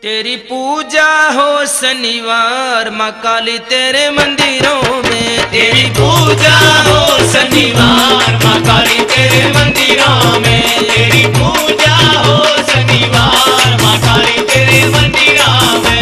तेरी पूजा हो शनिवार माँ काली तेरे मंदिरों में। तेरी पूजा हो शनिवार माँ काली तेरे मंदिरों में। तेरी पूजा हो शनिवार माँ काली तेरे मंदिरों में।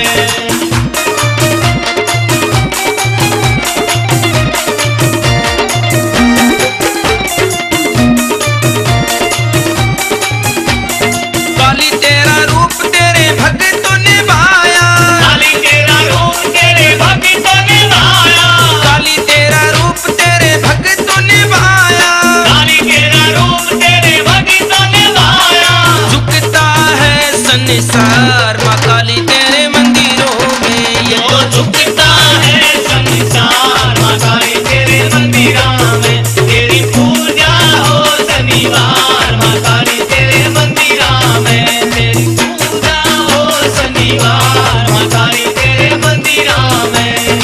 काली तेरा रूप तेरे भक्तों ने भाया। काली तेरा रूप तेरे भक्तों ने भाया। काली तेरा रूप तेरे भक्तों ने भाया। काली तेरा रूप तेरे भक्तों ने भाया। झुकता है संसार माँ काली तेरे मंदिरों में। ये तो झुकता है संसार माँ काली तेरे मंदिरों में। तेरी पूजा हो शनिवार माँ काली तेरे मंदिरों में। तेरी पूजा हो शनिवार माँ काली तेरे मंदिरों में।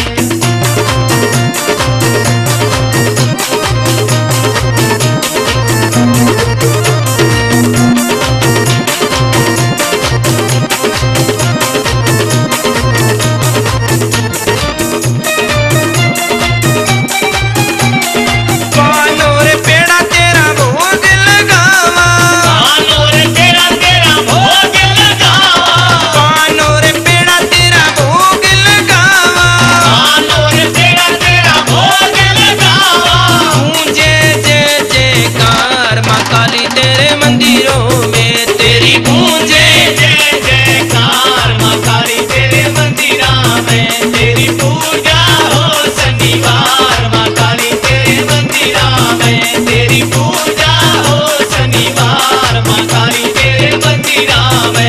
तेरी पूजा हो शनिवार माँ काली तेरे मंदिरों में। तेरी पूजा हो शनिवार माँ काली तेरे मंदिरों में।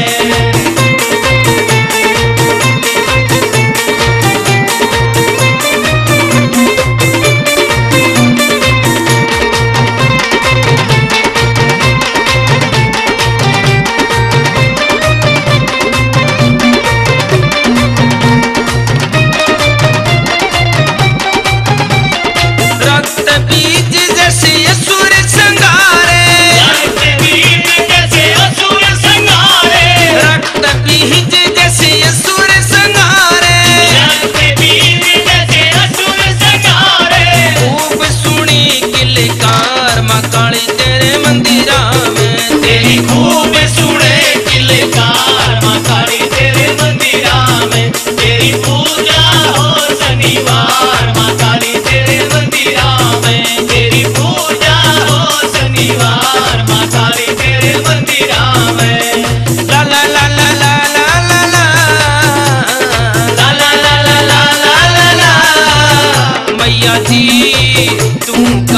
खूब सुने किलकार माँ काली तेरे मंदिरों में। तेरी पूजा हो शनिवार माँ काली तेरे मंदिरों में। तेरी पूजा हो शनिवार माँ काली तेरे मंदिरों में। ला ला ला ला ला ला ला ला ला ला ला ला ला ला ला मैया जी तुम